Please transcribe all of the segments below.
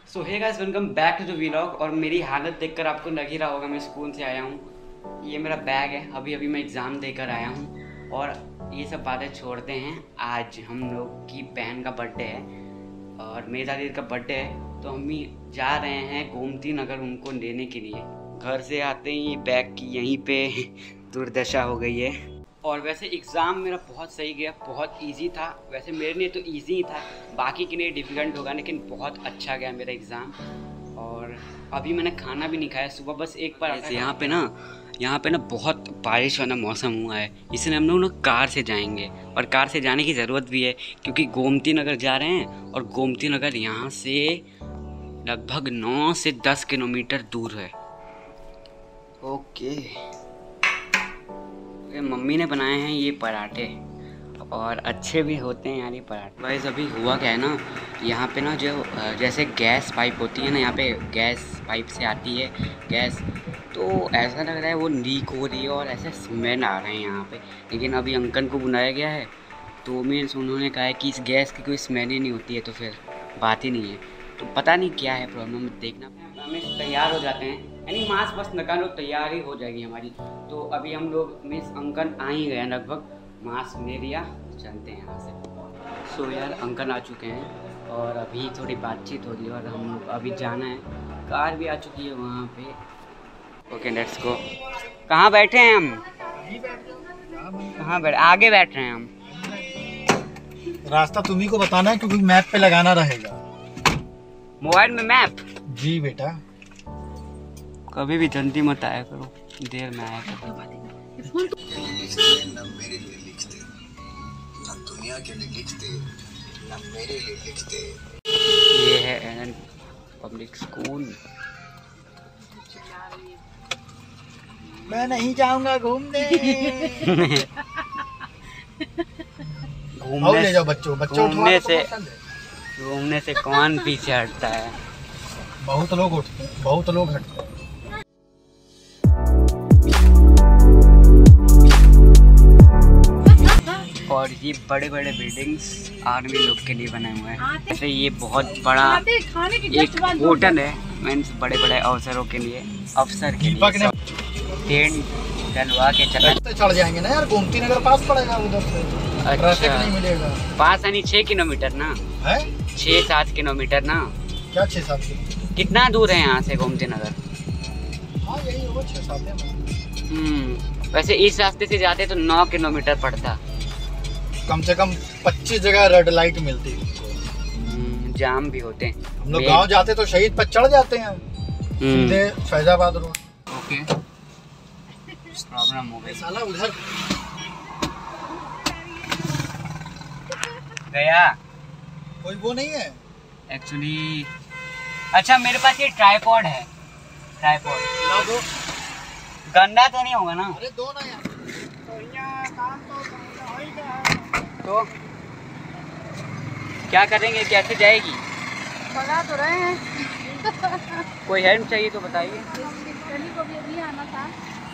So hey guys, welcome back to the vlog. और मेरी हालत देखकर आपको लग ही रहा होगा मैं स्कूल से आया हूँ। ये मेरा बैग है, अभी मैं एग्ज़ाम देकर आया हूँ। और ये सब बातें छोड़ते हैं, आज हम लोग की बहन का बर्थडे है और मेरी दादी का बर्थडे है, तो हम जा रहे हैं गोमती नगर उनको लेने के लिए। घर से आते ही बैग की यहीं पे दुर्दशा हो गई है। और वैसे एग्ज़ाम मेरा बहुत सही गया, बहुत इजी था। वैसे मेरे लिए तो इजी ही था, बाकी के लिए डिफ़िकल्ट होगा, लेकिन बहुत अच्छा गया मेरा एग्ज़ाम। और अभी मैंने खाना भी नहीं खाया, सुबह बस एक बार यहाँ पे ना बहुत बारिश वाला मौसम हुआ है, इसलिए हम लोग ना कार से जाएंगे। और कार से जाने की ज़रूरत भी है क्योंकि गोमती नगर जा रहे हैं और गोमती नगर यहाँ से लगभग 9 से 10 किलोमीटर दूर है। ओके, मम्मी ने बनाए हैं ये पराठे और अच्छे भी होते हैं यार ये पराठे। गाइस अभी हुआ क्या है ना, यहाँ पे ना जो जैसे गैस पाइप होती है ना, यहाँ पे गैस पाइप से आती है गैस, तो ऐसा लग रहा है वो लीक हो रही है और ऐसे स्मेल आ रहे हैं यहाँ पे। लेकिन अभी अंकल को बुलाया गया है तो मीन्स उन्होंने कहा है कि इस गैस की कोई स्मेल ही नहीं होती है, तो फिर बात ही नहीं है। तो पता नहीं क्या है प्रॉब्लम, देखना। हमें तैयार हो जाते हैं, यानी मास्क बस निकाल लो तैयार ही हो जाएगी हमारी। तो अभी हम लोग मिस अंकल आ ही गए लगभग, मास्क ले लिया, चलते हैं यहाँ से। सो यार अंकल आ चुके हैं और अभी थोड़ी बातचीत हो रही है और हम लोग अभी जाना है। कार भी आ चुकी है वहाँ पे। Okay let's go. कहाँ बैठे हैं हम? कहाँ बैठे? आगे बैठ रहे हैं हम। रास्ता तुम्ही को बताना है क्योंकि मैप पे लगाना रहेगा। मोबाइल में मैप? जी बेटा। कभी भी जल्दी मत आया करो, देर में आया करो। न मेरे लिए लिखते, न दुनिया के लिए लिखते, न मेरे लिए लिखते। ये है एन पब्लिक स्कूल। मैं नहीं जाऊंगा घूमने। ले जाओ बच्चों, घूमने से कौन पीछे हटता है? बहुत लोग उठते हैं, बहुत लोग हटते हैं। और ये बड़े बड़े बिल्डिंग्स आर्मी लोग के लिए बने हुए हैं। जैसे ये बहुत बड़ा एक होटल है, मीन्स बड़े बड़े अफसर के लिए टेंट डलवा के चढ़ जाएंगे ना यार, गोमती नगर पास पड़ेगा उधर से। ट्रैफिक नहीं मिलेगा। पास यानी 6 किलोमीटर ना है, 6-7 किलोमीटर ना। क्या 6-7 किलोमीटर? कितना दूर है यहाँ से गोमती नगर? हाँ यही होगा 6-7 है। वैसे इस रास्ते से जाते तो 9 किलोमीटर पड़ता। कम से कम 25 जगह रेड लाइट मिलती है। जाम भी होते हैं। हम लोग गाँव जाते तो शहीद पर चढ़ जाते हैं सीधे फैजाबाद रोड। ओके, प्रॉब्लम हो गई। साला उधर गया कोई वो नहीं है एक्चुअली। अच्छा मेरे पास ये ट्राइपॉड है, ट्राइपॉड ला दो। गंदा तो नहीं होगा ना? अरे दो ना यार। तो क्या करेंगे, कैसे जाएगी? बता तो रहे हैं। कोई हेल्प चाहिए तो बताइए। को भी अभी आना था।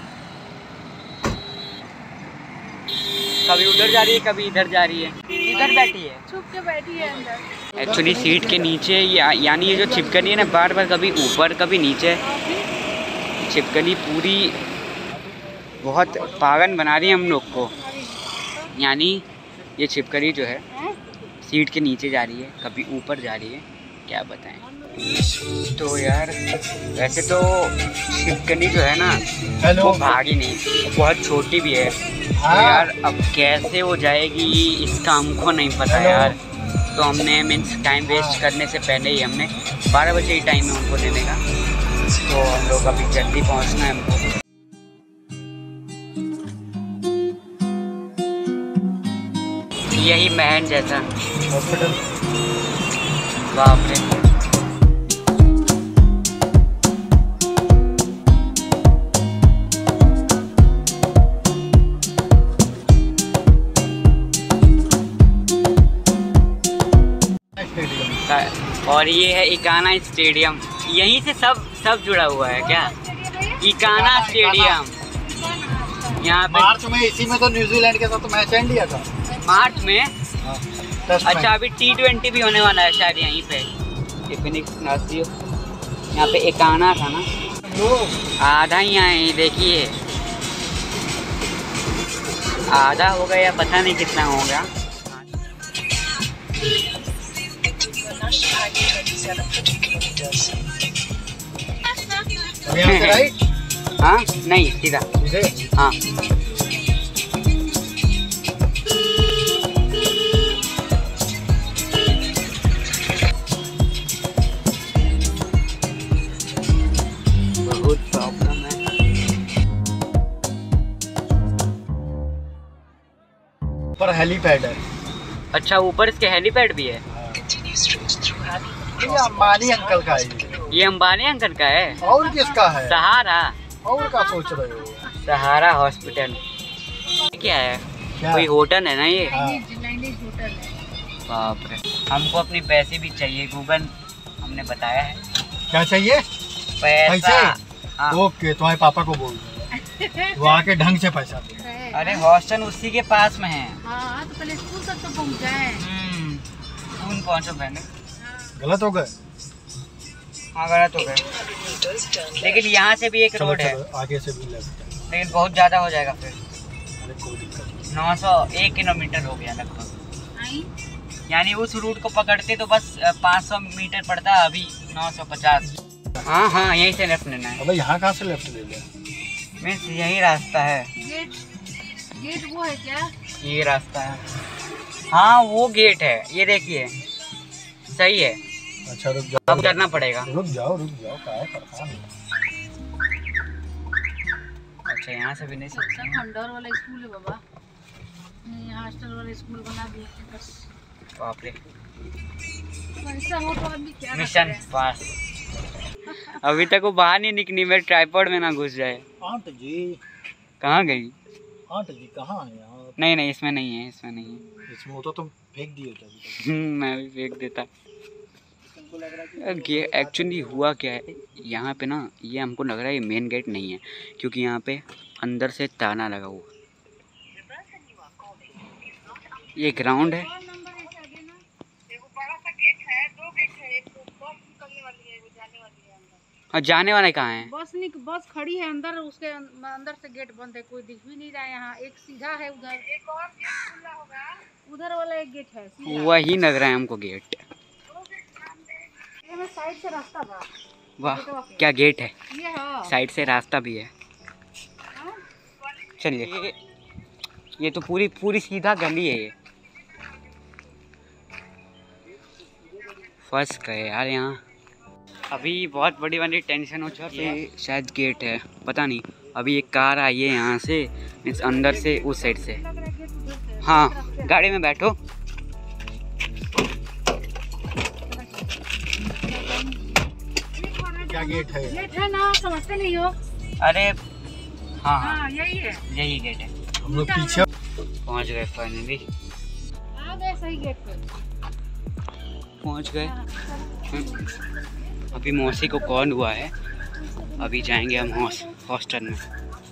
कभी उधर जा रही है, कभी इधर जा रही है। इधर बैठी है, छुप के बैठी है अंदर। एक्चुअली सीट के नीचे यानी ये जो छिपकली है ना, बार बार कभी ऊपर कभी नीचे, छिपकली पूरी बहुत पागल बना रही है हम लोग को। यानी ये छिपकली जो है सीट के नीचे जा रही है, कभी ऊपर जा रही है, क्या बताएं। तो यार वैसे तो छिपकली जो है ना वो भागी नहीं, बहुत छोटी भी है। तो यार अब कैसे वो जाएगी इसका हमको नहीं पता यार। तो हमने मीन्स टाइम वेस्ट करने से पहले ही हमने 12 बजे ही टाइम है उनको लेने का, तो हम लोग अभी जल्दी पहुंचना है हमको। यही महल जैसा हॉस्पिटल। बाप रे। और ये है इकाना स्टेडियम, यहीं से सब जुड़ा हुआ है क्या? इकाना स्टेडियम यहाँ पे। मार्च में इसी में तो न्यूजीलैंड के साथ मैच एंड लिया था। मार्च में? अच्छा अभी T20 भी होने वाला है शायद यहीं पे। ये फिनिक्स नर्सरी। यहाँ पे एक आना था ना, आधा ही आए, देखिए आधा हो गया, पता नहीं कितना हो गया। यहाँ से राइट? हाँ नहीं, सीधा। हाँ बहुत प्रॉब्लम है। ऊपर हेलीपैड है। अच्छा, ऊपर इसके हेलीपैड भी है। ये अंबानी अंकल का है। ये अंबानी अंकल का है। और किसका है? सहारा। और क्या सोच रहे हो? सहारा हॉस्पिटल क्या है? क्या? कोई होटल है ना ये? चाइनीज होटल है। बाप रे, हमको अपनी पैसे भी चाहिए, गूगल हमने बताया है। क्या चाहिए? पैसा। हाँ। ओके, तुम्हारे पापा को बोल दो, वो आके ढंग से पैसा दे। अरे हॉस्टल उसी के पास में है। हाँ तो पहले स्कूल तक तो पहुँच जाए। कौन पहुँचो पहले। गलत हो गए? हाँ गलत हो गए, लेकिन यहाँ से भी एक रोड है, आगे से भी लेफ्ट, लेकिन बहुत ज़्यादा हो जाएगा फिर। अरे कोई दिक्कत नहीं। 901 किलोमीटर हो गया लगभग, यानी उस रूट को पकड़ते तो बस 500 मीटर पड़ता, अभी 950। हाँ हाँ, यहीं से लेफ्ट लेना है। अबे यहाँ कहाँ से लेफ्ट ले लिया? मीन्स यही रास्ता है। गेट वो है क्या? ये रास्ता है, हाँ वो गेट है, ये देखिए सही है। अच्छा रुक जाओ, अब करना पड़ेगा। रुक जाओ क्या है परेशान। अच्छा यहाँ से भी नहीं सकते। खंडौर वाला स्कूल है बाबा, यहाँ हॉस्टल वाला स्कूल बना दिए बस। बाप रे, पैसा हो तो आदमी क्या मिशन पास। अभी तक वो बाहर नहीं निकली, मेरे ट्राइपॉड में ना घुस जाए। आंट जी कहाँ गई? आंट जी कहाँ है यार? नहीं नहीं, इसमें नहीं है, इसमें नहीं है। इसमें वो तो तुम फेंक दिए थे। मैं भी फेंक देता। ये एक्चुअली हुआ क्या है यहाँ पे ना, ये हमको लग रहा है ये मेन गेट नहीं है, क्योंकि यहाँ पे अंदर से ताला लगा हुआ। ये ग्राउंड है, और जाने वाले कहाँ है? बस खड़ी है अंदर, उसके अंदर से गेट बंद है, कोई दिख भी नहीं रहा है। यहाँ एक सीधा है, उधर एक और गेट खुला होगा, उधर वाला एक गेट है सीधा। वही लग रहा है हमको गेट। साइड से रास्ता बा। वाह क्या गेट है, ये है। साइड से रास्ता भी है। चलिए, ये तो पूरी सीधा गली है। ये फंस गए यार यहाँ। अभी बहुत बड़ी वाली टेंशन हो चुकी है। शायद गेट है, पता नहीं। अभी एक कार आई है यहाँ से, मीन्स अंदर से, उस साइड से। हाँ गाड़ी में बैठो। क्या गेट है? गेट है ना, समझते नहीं हो? अरे हाँ हाँ यही है, यही गेट है। हम लोग पीछे पहुँच गए फाइनली, आ गए सही गेट पे। पहुँच गए। अभी मौसी को कॉल हुआ है, अभी जाएंगे हम हॉस्टल में।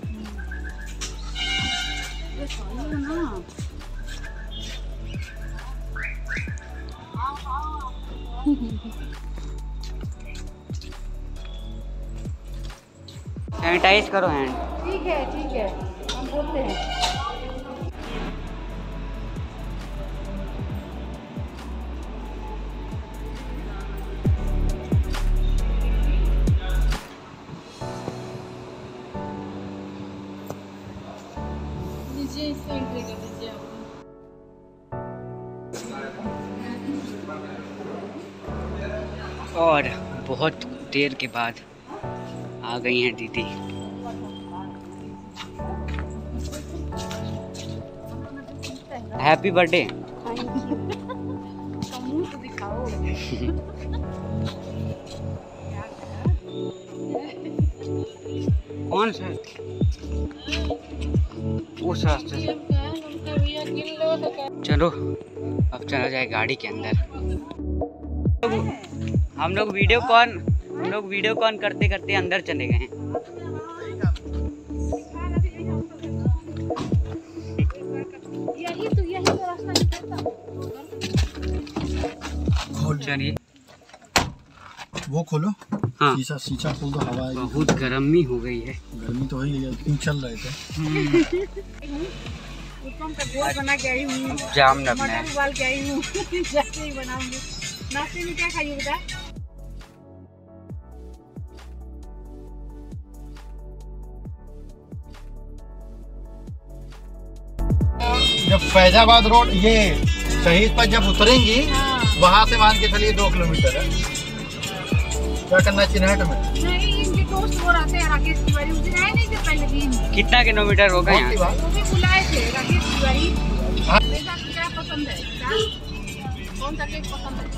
सैनिटाइज करो हैंड। ठीक है हम बोलते हैं। और बहुत देर के बाद आ गई हैं दीदी। Happy birthday. कौन सा? उस रास्ते से। चलो अब चला जाए गाड़ी के अंदर। हम लोग वीडियो कॉल करते करते अंदर चले गए हैं। चलिए वो खोलो। हाँ। शीशा खोल दो, हवा आएगी। बहुत गर्मी हो गई है। गर्मी तो ही है, क्यों चल रहे थे। उत्तम का गोल बना के आई हूँ, जाम लगना मटर है। उबाल के आई हूँ। जैसे ही बनाऊंगी। नाश्ते में क्या खाइए बेटा? जब फैजाबाद रोड ये शहीद पर जब उतरेंगी, हाँ। वहाँ से मान के चलिए 2 किलोमीटर है। क्या करना है चिन्हट में? नहीं, इनके दोस्त वो रहते हैं राकेश तिवारी, उस दिन आए नहीं थे पहले दिन। कितना किलोमीटर होगा यहाँ? वो भी बुलाए थे राकेश तिवारी। हाँ। बेटा को क्या पसंद है? क्या? कौन सा केक पसंद है?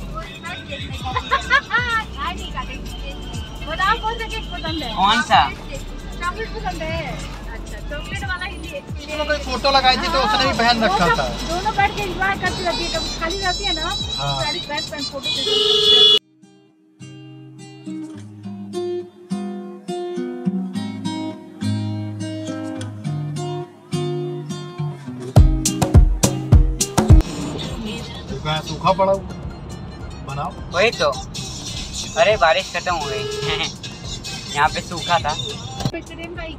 बताओ कौन सा केक पसंद है? कौन सा? चॉकलेट पसंद है? अच्छा, चॉकलेट वाला ही लिए। कोई फोटो लगाई थी तो उसने भी पहन रखा था। दोनों बैठ के एंजॉय करती रहती है, कभी खाली रहती है ना, हाँ। सारी बैठ कर फोटो खींचती रहती है। सूखा पड़ा हुआ, बनाओ। वही तो। अरे बारिश खत्म हो गई। यहाँ पे सूखा था। स्टेडियम का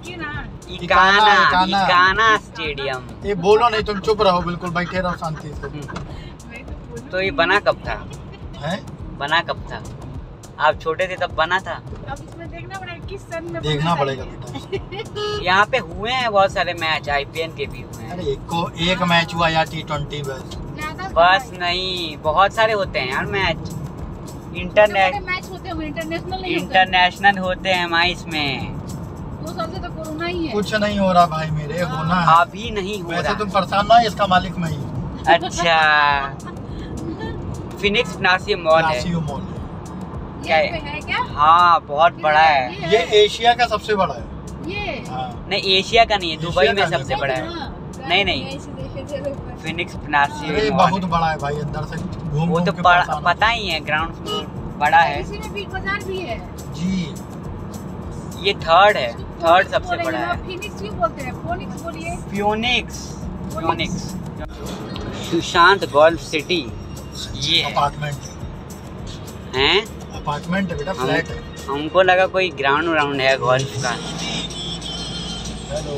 इकाना स्टेडियम। ये बोलो नहीं, तुम चुप रहो, बिल्कुल बैठे रहो शांति से। तो ये बना कब था? हैं? बना कब था? आप छोटे थे तब बना था? अब इसमें देखना पड़ेगा किस सन में देखना बना पड़ेगा है। बेटा। यहाँ पे हुए हैं बहुत सारे मैच, IPL के भी हुए हैं। अरे एक मैच हुआ या T20 बस। ज्यादा बस नहीं, बहुत सारे होते हैं यार मैच। मैच होते हैं, इंटरनेशनल नहीं होते। इंटरनेशनल होते हैं हमारे इसमें। 2 साल से तो कोरोना ही है। कुछ नहीं हो रहा भाई मेरे, होना है। अभी नहीं हो वैसे रहा। तुम परेशान ना, इसका मालिक मैं ही हूँ। अच्छा। फिनिक्स नासियो मॉल है। नासियो मॉल क्या ये है? पे है क्या? हाँ बहुत बड़ा है। ये एशिया का सबसे बड़ा है। ये हाँ। नहीं एशिया का नहीं है, दुबई एशिया में का सबसे बड़ा है। नहीं, नहीं। फिनिक्स अरे नासियो बहुत मॉल। बड़ा है भाई, अंदर से घूम वो तो के परेशान हो। पता ही है, ग्राउंड फ्लोर बड़ा है। इसी में बिग बाजार भी है। जी। ये थर्ड है, थर्ड सबसे बड़ा है। फिनिक्स क्यों बोलते हैं? फोनिक्स बोलिए। फ्योनिक्स। सुशांत गोल्फ सिटी ये है। अपार्टमेंट हैं? है बेटा, फ्लैट है। हमको लगा कोई ग्राउंड है गोल्फ का। हेलो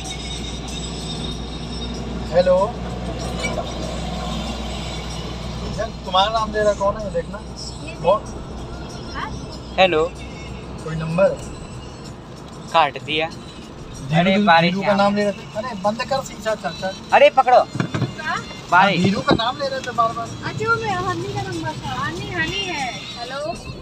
हेलो, तुम्हारा नाम दे रहा कौन है देखना। कौन? हेलो। कोई नंबर काट दिया। अरे धीरू बारिश का नाम ले रहे थे। अरे बंद कर शीशा चाचा। अरे पकड़ो हाँ, बारिश। धीरू का नाम ले रहे थे बार बार। अच्छा वो मेरा हनी का नंबर था। हनी है। हेलो।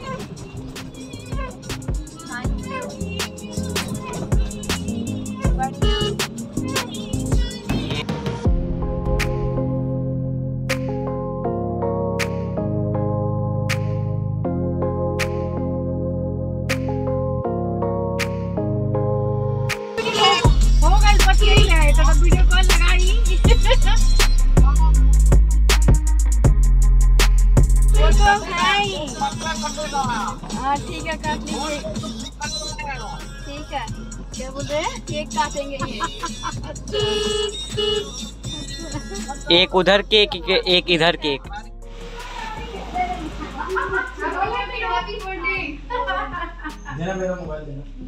हो गई बस यही है, तो वीडियो कॉल लगाई। हाँ ठीक है, काट लीजिए। ठीक है, क्या बोल रहे हैं? केक काटेंगे ये। एक उधर केक, एक इधर केक। देना मेरा मोबाइल देना।